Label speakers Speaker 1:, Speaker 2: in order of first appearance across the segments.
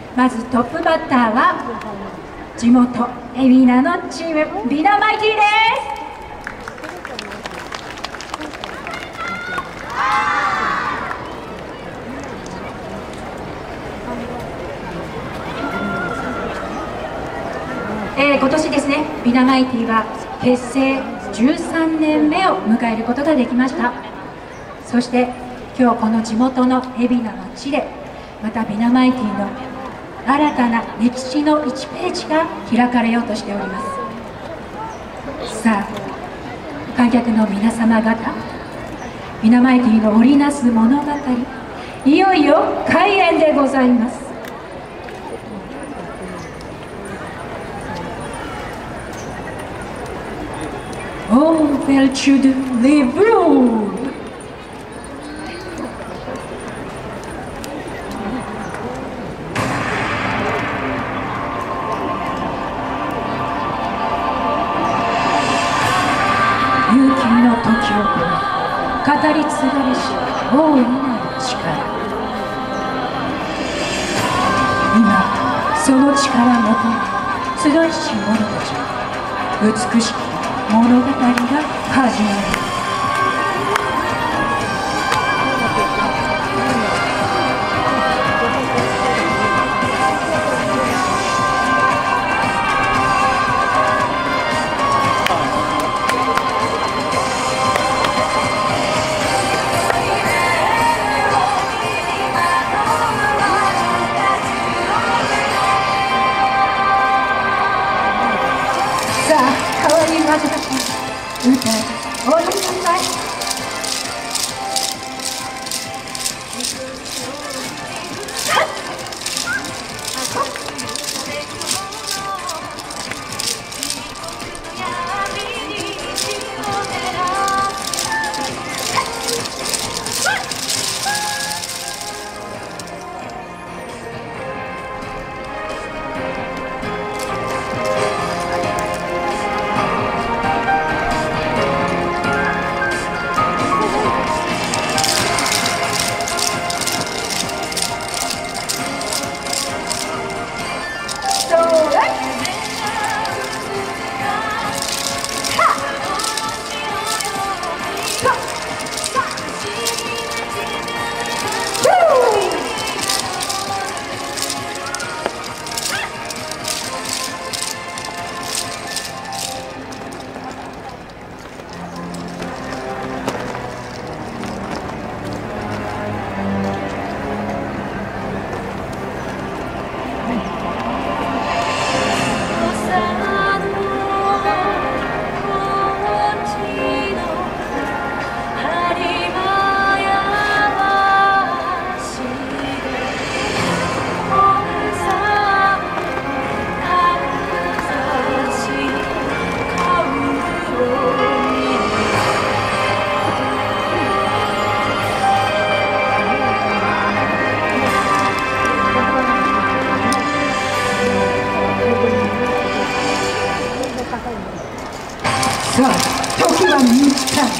Speaker 1: まずトップバッターは地元海老名のチームビナマイティです。今年ですね、ビナマイティは結成13年目を迎えることができました。そして今日この地元の海老名の地でまたビナマイティの新たな歴史の1ページが開かれようとしております。さあ観客の皆様方、ビナマイティの織りなす物語、いよいよ開演でございます。Oh, well, children, live room. 勇気の時を超え、語り継がれし大いなる力。今、その力を求め、集いし者たち、美しき物語が始まる。さあ、代わりに混ぜた歌を踊りなさい。さあ、時は満ちた。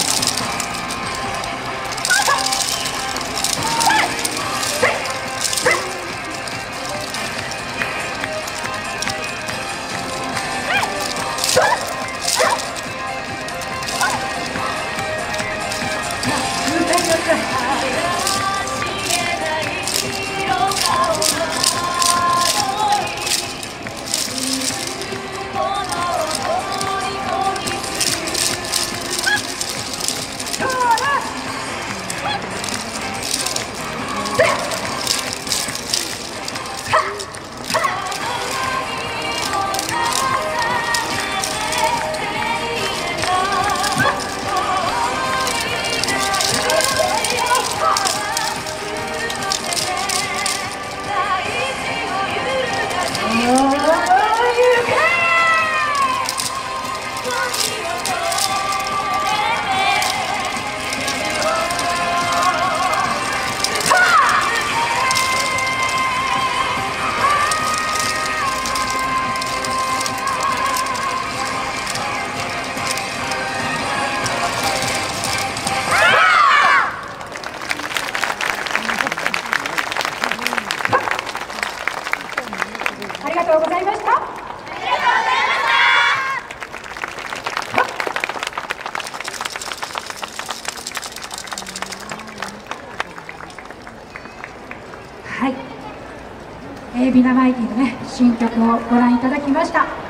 Speaker 1: ありがとうございました。はい、ビナマイティのね新曲をご覧いただきました。